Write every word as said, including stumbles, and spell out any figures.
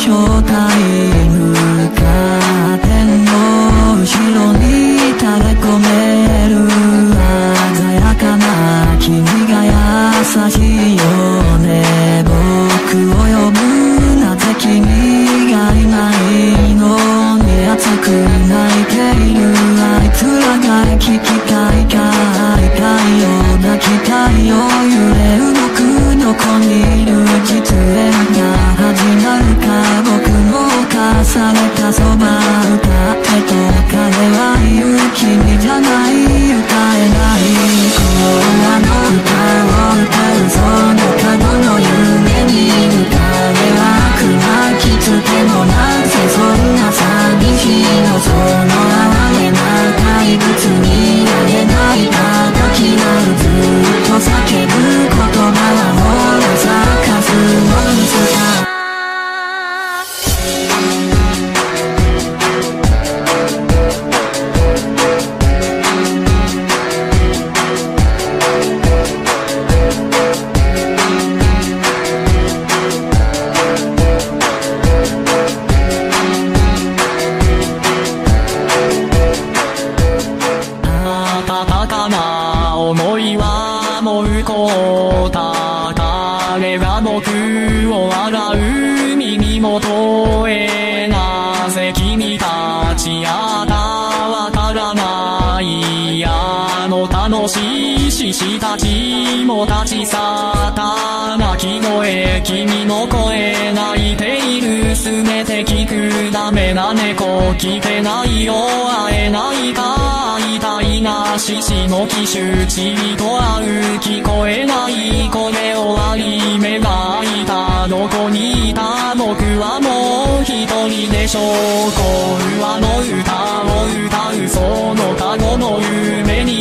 正体無カーテンの後ろに垂れ込める鮮やかな君が優しいよね。僕を呼ぶなぜ君がいないのに熱く泣いているあいつらが聞きたいか会いたいよ抱きたいよ揺れ動くどこにいる実演が始まるか僕も犯されたそば歌ってと彼は言う君じゃない歌えないこのの歌を歌うその角の夢に歌えはくなきつけもなせそんな寂しいのその哀れな怪物になれない時なるずっと叫ぶ言葉はもう咲かすモンスター思いはもうこうた彼が僕を笑う耳元へなぜ君たちやだわからないあの楽しい獅子たちも立ち去った鳴き声君の声泣いているすべて聞くダメな猫聞けないよ会えないか会いたいな獅子の騎手ちりと会う聞こえない声終わり目が開いたどこにいた僕はもう一人でしょうこうあの歌を歌うその過去の夢に